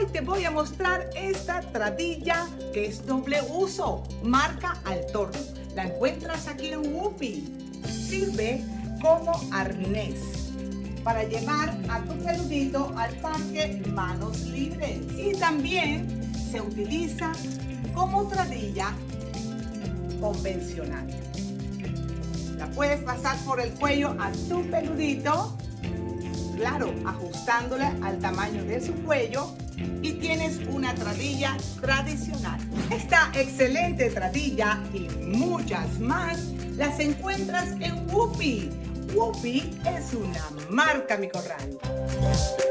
te voy a mostrar esta tradilla que es doble uso, marca Altor. La encuentras aquí en Whoopee. Sirve como arnés para llevar a tu peludito al parque manos libres. Y también se utiliza como tradilla convencional. La puedes pasar por el cuello a tu peludito, claro, ajustándole al tamaño de su cuello, y tienes una tradilla tradicional. Esta excelente tradilla y muchas más las encuentras en Whoopee. Whoopee es una marca Mi Corral.